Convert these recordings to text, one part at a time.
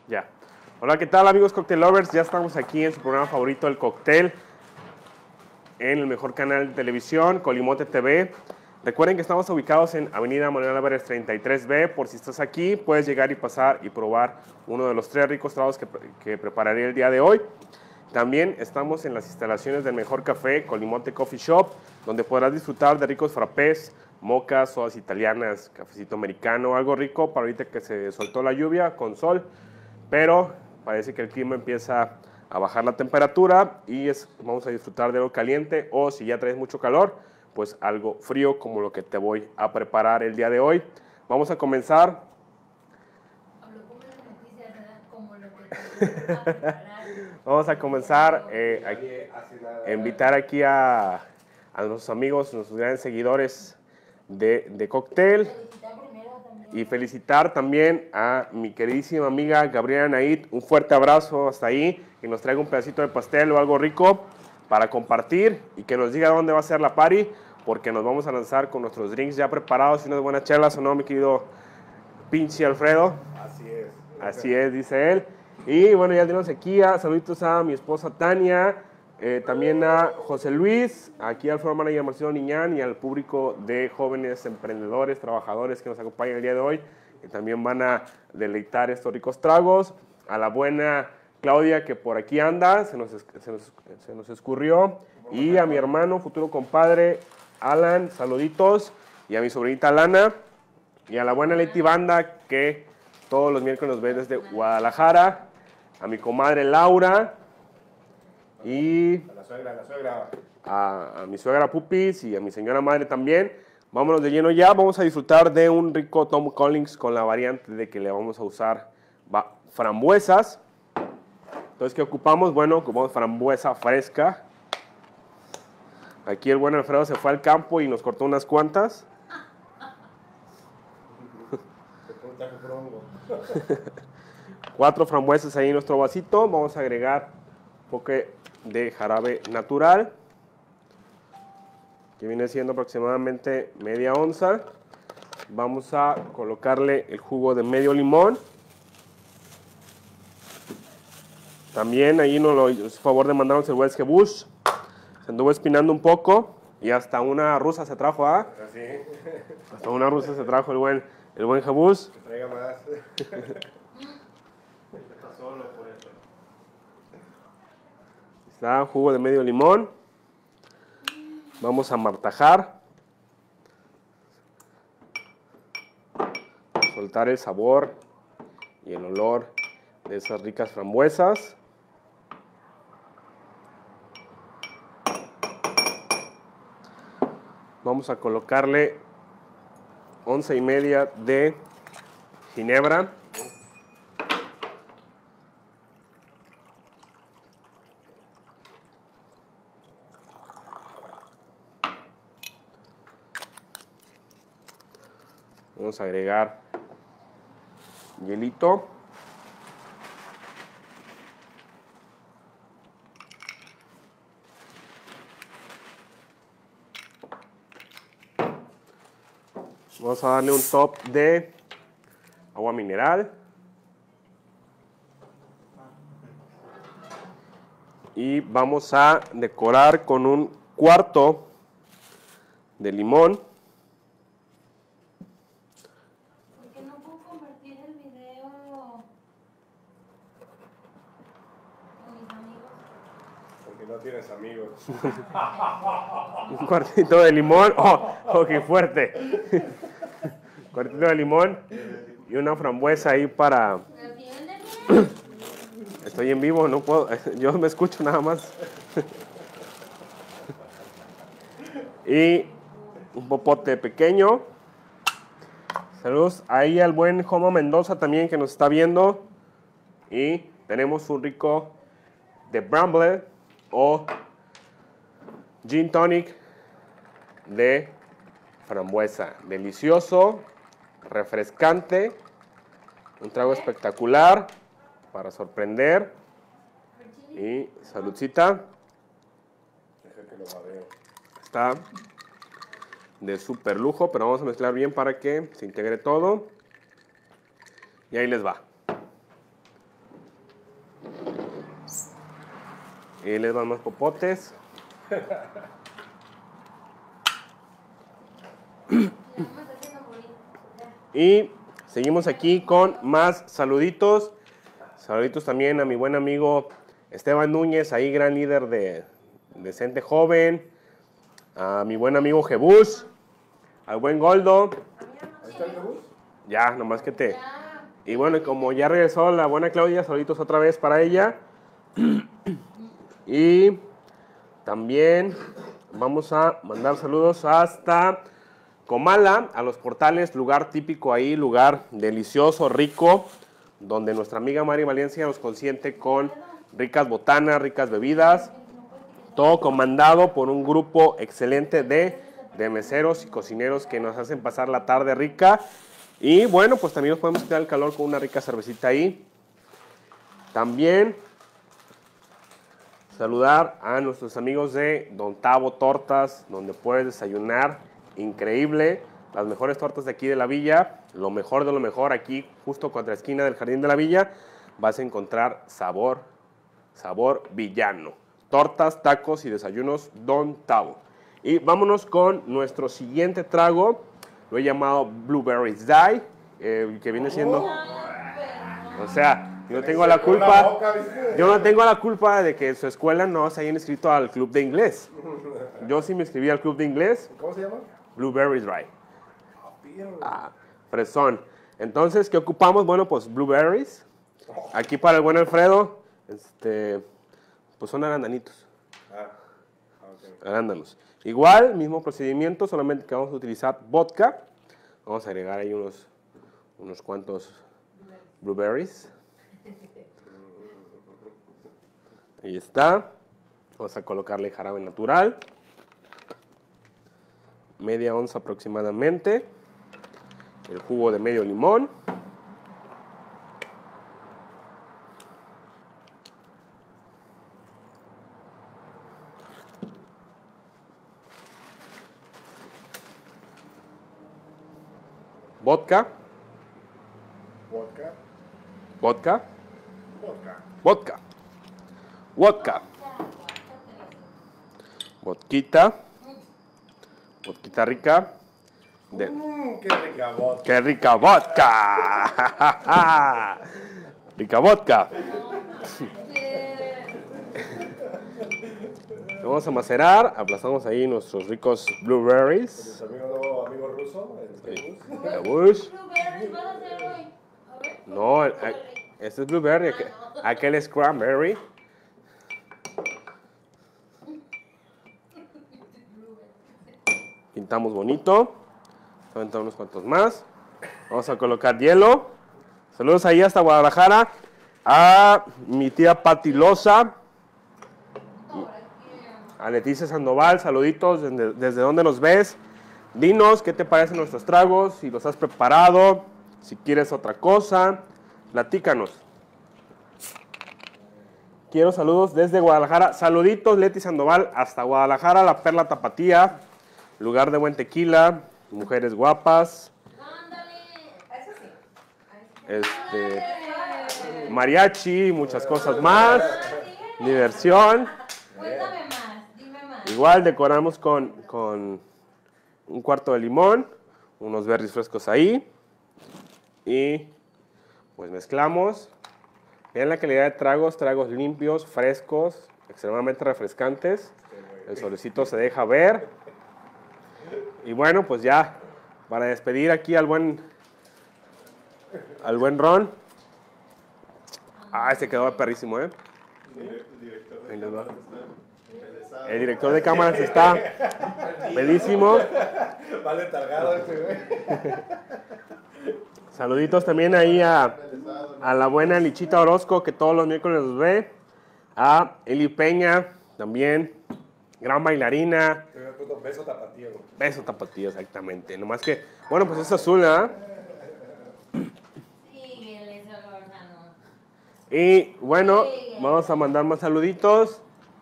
Ya. Hola, ¿qué tal amigos Cocktail Lovers? Ya estamos aquí en su programa favorito, El Cóctel, en el mejor canal de televisión, Colimote TV. Recuerden que estamos ubicados en Avenida Manuel Álvarez 33B. Por si estás aquí, puedes llegar y pasar y probar uno de los 3 ricos tragos que prepararé el día de hoy. También estamos en las instalaciones del mejor café, Colimote Coffee Shop, donde podrás disfrutar de ricos frappés, mocas, sodas italianas, cafecito americano, algo rico para ahorita que se soltó la lluvia con sol, pero parece que el clima empieza a bajar la temperatura y vamos a disfrutar de algo caliente, o si ya traes mucho calor, pues algo frío como lo que te voy a preparar el día de hoy. Vamos a comenzar. Vamos a comenzar a invitar aquí a nuestros amigos, nuestros grandes seguidores de Cóctel, y felicitar también a mi queridísima amiga Gabriela Naid. Un fuerte abrazo hasta ahí, que nos traiga un pedacito de pastel o algo rico para compartir y que nos diga dónde va a ser la party, porque nos vamos a lanzar con nuestros drinks ya preparados y unas buenas chelas, ¿o no, mi querido pinche Alfredo? Así es. Así es, dice él. Y bueno, ya tenemos aquí saluditos a mi esposa Tania, también a José Luis, aquí al floor manager Marcelo Niñán y al público de jóvenes emprendedores, trabajadores que nos acompañan el día de hoy, que también van a deleitar estos ricos tragos. A la buena Claudia, que por aquí anda, se nos escurrió. Y a mi hermano, futuro compadre Alan, saluditos. Y a mi sobrinita Lana. Y a la buena Leti Banda, que todos los miércoles nos ve desde Guadalajara. A mi comadre Laura. Y A la suegra. a mi suegra Pupis y a mi señora madre también. Vámonos de lleno ya. Vamos a disfrutar de un rico Tom Collins con la variante de que le vamos a usar frambuesas. Entonces, ¿qué ocupamos? Bueno, ocupamos frambuesa fresca. Aquí el buen Alfredo se fue al campo y nos cortó unas cuantas. 4 frambuesas ahí en nuestro vasito. Vamos a agregar un poco de jarabe natural, que viene siendo aproximadamente media onza. Vamos a colocarle el jugo de medio limón. También ahí nos hizo favor de mandarnos el Welsh Bush. Se anduvo espinando un poco y hasta una rusa se trajo, ¿ah? Así. Hasta una rusa se trajo el buen Jebus. Que traiga más. Está jugo de medio limón. Vamos a martajar. Soltar el sabor y el olor de esas ricas frambuesas. Vamos a colocarle 11,5 de ginebra. Vamos a agregar hielito. Vamos a darle un top de agua mineral. Y vamos a decorar con un cuarto de limón. ¿Por qué no puedo compartir el video con mis amigos? Porque no tienes amigos. Un cuartito de limón. ¡Oh, qué fuerte! Un cuartito de limón y una frambuesa ahí para... Estoy en vivo, no puedo... Yo me escucho nada más. Y un popote pequeño. Saludos ahí al buen Jomo Mendoza también, que nos está viendo. Y tenemos un rico de Bramble o Gin Tonic de frambuesa. Delicioso, refrescante, un trago espectacular para sorprender. Y saludcita. Está de súper lujo, pero vamos a mezclar bien para que se integre todo. Y ahí les va. Y les van más popotes. Y seguimos aquí con más saluditos. Saluditos también a mi buen amigo Esteban Núñez, ahí gran líder de Decente Joven. A mi buen amigo Jebus. Al buen Goldo. ¿Ahí está el Jebus? Ya, nomás que te... Y bueno, como ya regresó la buena Claudia, saluditos otra vez para ella. Y también vamos a mandar saludos hasta Comala, a los Portales, lugar típico ahí, lugar delicioso, rico, donde nuestra amiga Mari Valencia nos consiente con ricas botanas, ricas bebidas, todo comandado por un grupo excelente de meseros y cocineros que nos hacen pasar la tarde rica. Y bueno, pues también nos podemos quitar el calor con una rica cervecita ahí. También saludar a nuestros amigos de Don Tavo Tortas, donde puedes desayunar. Increíble, las mejores tortas de aquí de la villa, lo mejor de lo mejor aquí, justo contra la esquina del Jardín de la Villa, vas a encontrar sabor villano. Tortas, tacos y desayunos Don Tavo. Y vámonos con nuestro siguiente trago, lo he llamado Blueberries Die, que viene siendo... O sea, yo no tengo la culpa de que en su escuela no se hayan inscrito al club de inglés. Yo sí me inscribí al club de inglés. ¿Cómo se llama? Blueberries Dry. Fresón. Entonces, ¿qué ocupamos? Bueno, pues blueberries. Aquí para el buen Alfredo, pues son arándanitos. Ok. Arándanos. Igual, mismo procedimiento, solamente que vamos a utilizar vodka. Vamos a agregar ahí unos cuantos blueberries. Ahí está. Vamos a colocarle jarabe natural. Media onza aproximadamente. El jugo de medio limón. Vodka. Vodka. Vodka. Vodka. Vodka. Vodka. Vodquita. Vodquita rica. ¡Qué rica vodka! ¡Qué rica vodka! ¡Rica vodka! Vamos a macerar. Aplastamos ahí nuestros ricos blueberries. ¿Tu amigo ruso? El Jebus. Blueberries, ¿vas a hacer hoy? A ver. No, este es blueberry. Aquel es cranberry. Pintamos bonito. Vamos a unos cuantos más. Vamos a colocar hielo. Saludos ahí hasta Guadalajara. A mi tía Pati Loza. A Leticia Sandoval. Saluditos desde donde nos ves. Dinos qué te parecen nuestros tragos. Si los has preparado. Si quieres otra cosa. Platícanos. Quiero saludos desde Guadalajara. Saluditos Leti Sandoval hasta Guadalajara. La Perla Tapatía. Lugar de buen tequila. Mujeres guapas. Mariachi, muchas cosas más. Diversión. Cuéntame más, dime más. Igual decoramos con un cuarto de limón, unos berries frescos ahí. Y pues mezclamos. Vean la calidad de tragos limpios, frescos, extremadamente refrescantes. El solecito se deja ver. Y bueno, pues ya, para despedir aquí al buen Ron. Ah, se quedó perrísimo, ¿eh? El director de cámaras está pedísimo. Vale targado ese güey. Saluditos también ahí a la buena Lichita Orozco, que todos los miércoles nos ve. A Eli Peña, también, gran bailarina. Beso tapatío. Beso tapatío, exactamente. Nomás que, bueno, pues es azul, ¿ah? Síguele, Solórzano. Y bueno, vamos a mandar más saluditos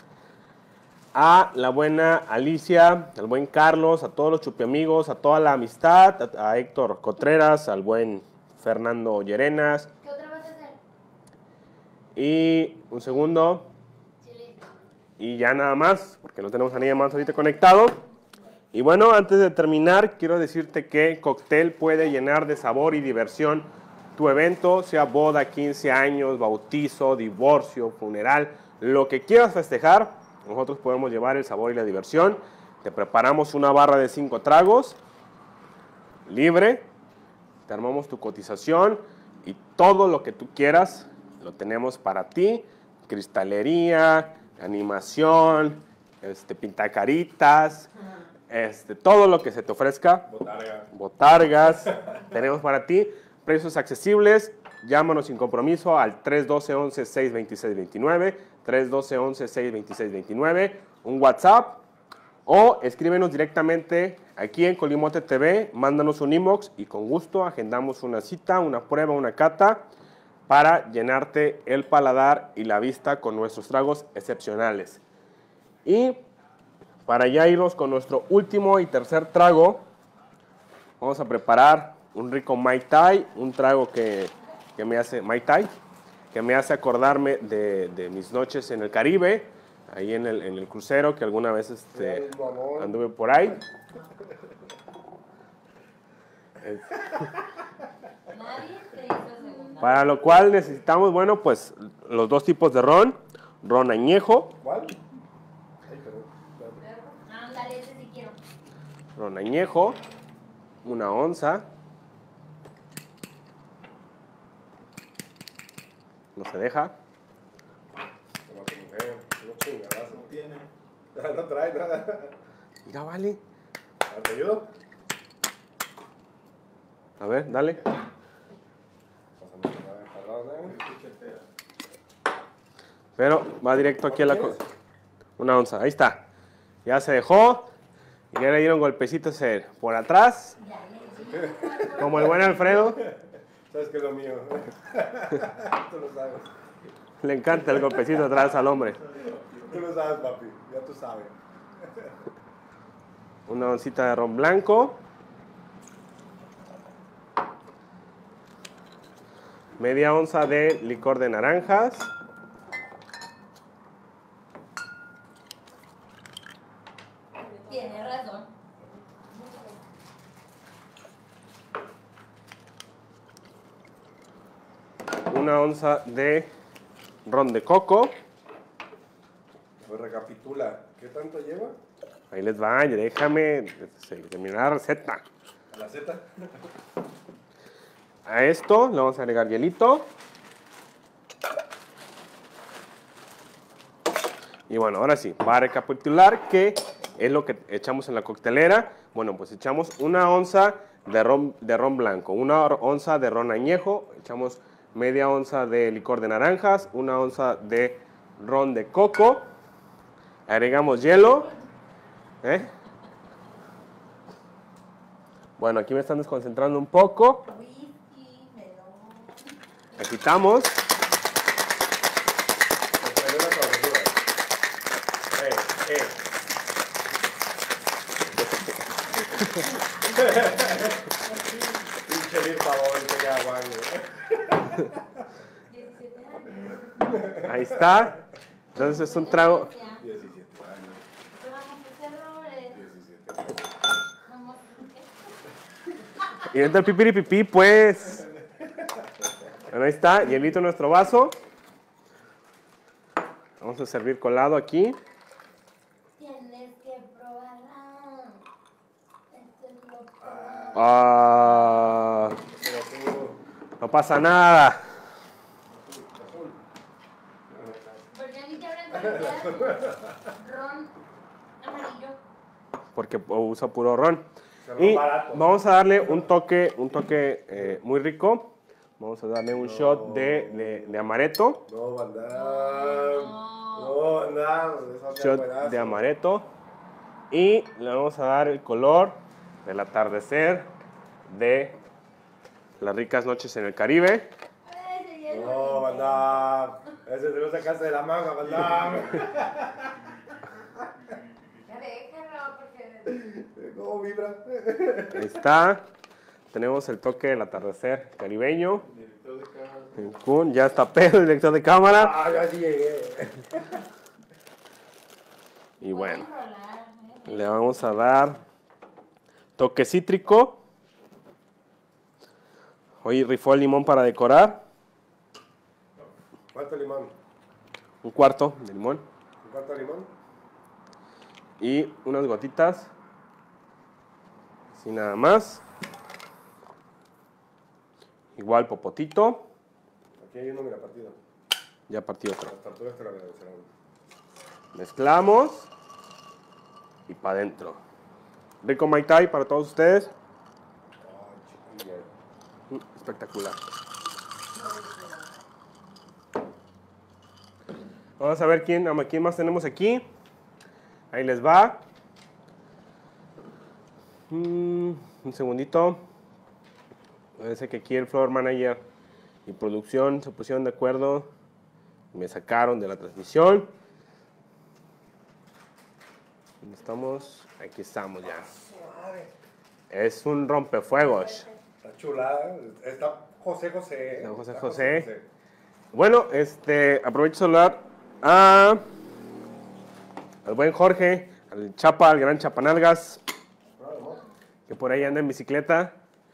a la buena Alicia, al buen Carlos, a todos los chupiamigos, a toda la amistad, a Héctor Contreras, al buen Fernando Llerenas. ¿Qué otra vas a hacer? Y un segundo. Chile. Y ya nada más, porque no tenemos a nadie más ahorita conectado. Y bueno, antes de terminar, quiero decirte que Cóctel puede llenar de sabor y diversión tu evento, sea boda, 15 años, bautizo, divorcio, funeral, lo que quieras festejar. Nosotros podemos llevar el sabor y la diversión. Te preparamos una barra de 5 tragos, libre. Te armamos tu cotización y todo lo que tú quieras lo tenemos para ti. Cristalería, animación, pintacaritas, todo lo que se te ofrezca. Botargas, tenemos para ti. Precios accesibles. Llámanos sin compromiso al 312-11-626-29, 312-11-626-29, un WhatsApp, o escríbenos directamente aquí en Colimote TV, mándanos un inbox y con gusto agendamos una cita, una prueba, una cata para llenarte el paladar y la vista con nuestros tragos excepcionales. Y para ya irnos con nuestro último y tercer trago, vamos a preparar un rico Mai Tai, un trago que me hace Mai Tai, que me hace acordarme de mis noches en el Caribe, ahí en el crucero, que alguna vez anduve por ahí. Para lo cual necesitamos, bueno, pues los dos tipos de ron, ron añejo. ¿Cuál? Ándale, ese sí quiero. Ron añejo, 1 onza. No se deja. Como tu mujer, no chingadazo. No tiene. No trae nada. Ya vale. ¿Te ayudo? A ver, dale. Pero va directo aquí a la... 1 onza, ahí está. Ya se dejó. Y ya le dieron golpecitos por atrás. Como el buen Alfredo. ¿Sabes qué es lo mío? Tú lo sabes. Le encanta el golpecito atrás al hombre. Tú lo sabes, papi. Ya tú sabes. 1 oncita de ron blanco. Media onza de licor de naranjas. Tienes razón. 1 onza de ron de coco. Pues recapitula. ¿Qué tanto lleva? Ahí les va, déjame terminar la receta. ¿A la Z? A esto le vamos a agregar hielito. Y bueno, ahora sí, va a recapitular qué es lo que echamos en la coctelera. Bueno, pues echamos 1 onza de ron blanco, 1 onza de ron añejo, echamos media onza de licor de naranjas, 1 onza de ron de coco, agregamos hielo. Bueno, aquí me están desconcentrando un poco. Whisky, melón. La quitamos. Me trae una travesura. Pinche Lil Pavón, que ya baño. 17 años. Ahí está. Entonces es un trago. 17 años. Vamos a hacerlo. 17 años. Vamos. Y entra el pipiripipí, pues. Bueno, ahí está, hielito en nuestro vaso. Vamos a servir colado aquí. Tienes que probarla. Esto es lo que... Ah, Pero tú, no pasa nada. Porque a mí te habrán ron amarillo. Porque usa puro ron. se Y barato. vamos a darle un toque muy rico. Vamos a darle un shot de amaretto. No, Vandam. No, Vandam. Eso sea Shot buenazo. de amaretto. Y le vamos a dar el color del atardecer de las ricas noches en el Caribe. Ay, se hielo. No, Vandam. Ese te lo sacaste de la manga, Vandam. Ya déjalo, porque... ¿Cómo vibra? Ahí está. Tenemos el toque del atardecer caribeño. Cancún, ya está Pedro, director de cámara. Ah, ya sí llegué. Y bueno, Pueden rolar, ¿eh? le vamos a dar toque cítrico. Hoy rifó el limón para decorar. ¿Cuánto limón? Un cuarto de limón. ¿Un cuarto de limón? Y unas gotitas. Así nada más. Igual popotito. Aquí hay uno, mira, partido. Ya partí otro. Las tortugas te lo agradecerán. Mezclamos. Y para adentro. Rico Mai Tai para todos ustedes. Ay, chiquilla. Espectacular. Vamos a ver quién más tenemos aquí. Ahí les va. Un segundito. Parece que aquí el floor manager y producción se pusieron de acuerdo. Me sacaron de la transmisión. ¿Dónde estamos? Aquí estamos ya. Es un rompefuegos. Está chulada. Está José José. Está José Está José. Bueno, aprovecho de saludar al buen Jorge, al Chapa, al gran Chapanalgas, que por ahí anda en bicicleta.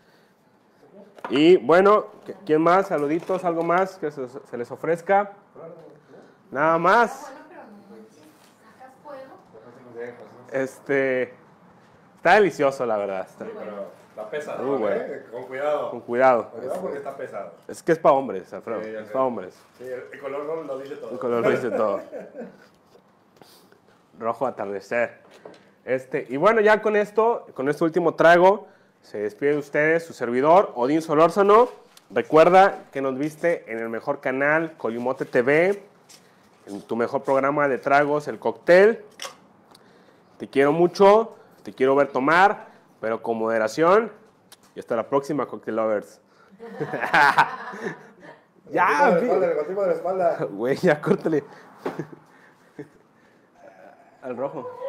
Y bueno, ¿quién más? Saluditos, algo más que se les ofrezca. Nada más. Bueno, pero no manches, sacas fuego. Está delicioso, la verdad. Sí, pero está pesado. Muy bueno. Con cuidado. Con cuidado. Con cuidado porque está pesado. Es que es para hombres, Alfredo. Sí, ya Es sé. para hombres. Sí, el color no lo dice todo. El color lo dice todo. Rojo atardecer. Y bueno, ya con este último trago, se despide de ustedes su servidor, Odín Solórzano. Recuerda que nos viste en el mejor canal, Colimote TV, en tu mejor programa de tragos, El Cóctel. Te quiero mucho, te quiero ver tomar, pero con moderación. Y hasta la próxima, Cocktail Lovers. Ya, El gotipo de la espalda. güey, ya córtale. Al rojo.